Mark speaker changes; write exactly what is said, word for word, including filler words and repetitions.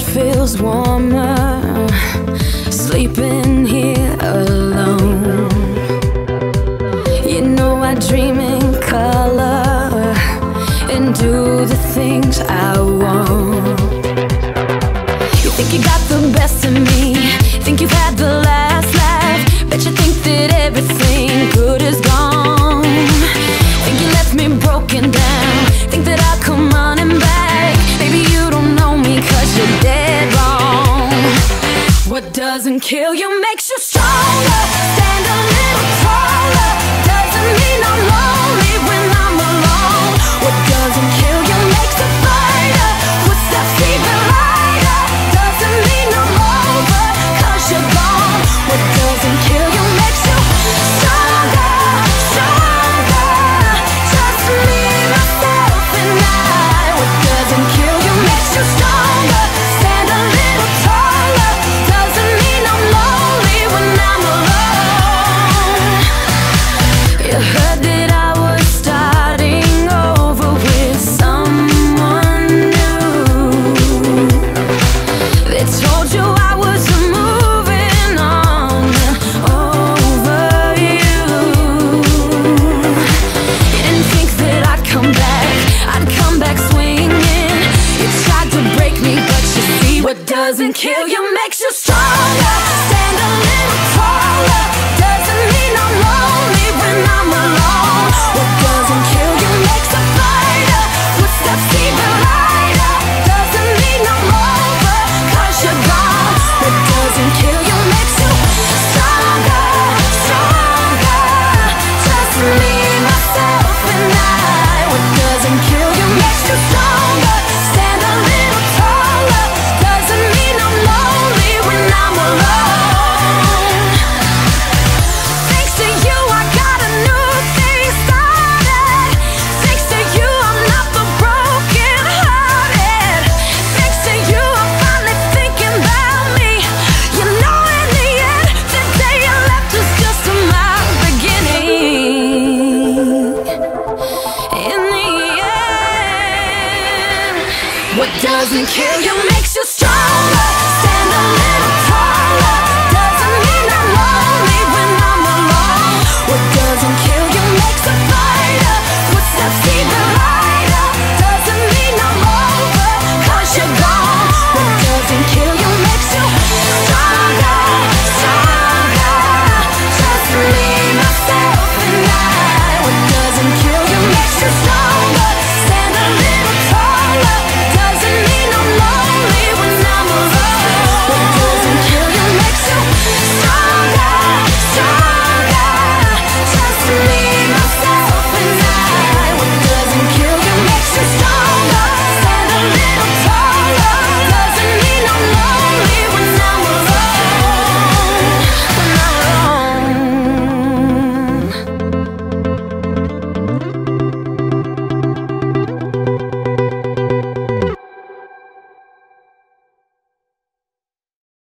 Speaker 1: feels warmer sleeping here alone. You know I dream in color and do the things I want. You think you got the best of me, think you've had the last laugh, bet you think that everything good is gone. Think you left me broken down, think that I'll come running back. Maybe you don't know me cause you're dead wrong. What doesn't kill you makes you stronger. Stand a little taller. Doesn't mean I'm lonely when I'm alone. What doesn't kill you makes a fighter. Footsteps even lighter. Doesn't mean I'm over cause you're gone. What doesn't kill you makes you stronger, stronger. Just me, myself and I. What doesn't kill you makes you stronger. Stand a little taller. Doesn't mean I'm lonely when I'm alone. You heard that I was starting over with someone new. They told you I was moving on over you. You didn't think that I'd come back, I'd come back swinging. You tried to break me, but you see what doesn't kill you makes you stronger. Stand a little taller. Doesn't mean I'm lonely when I'm alone. What doesn't kill you makes a fighter. Footsteps even lighter. Doesn't mean I'm over cause you're gone. What doesn't kill you makes you stronger, stronger. Just me, myself and I. What doesn't kill you makes you stronger. Stand a little taller. Doesn't mean I'm lonely when I'm alone. Thanks to you I got a new thing started. Thanks to you I'm not the broken hearted. Thanks to you I'm finally thinking about me. You know in the end the day you left was just my beginning. In the end, what doesn't kill